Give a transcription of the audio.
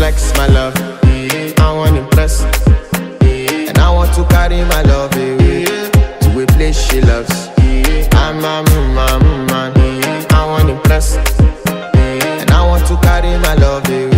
flex my love. I want impress, and I want to carry my love away to a place she loves. I'm a man, I want impress, and I want to carry my love away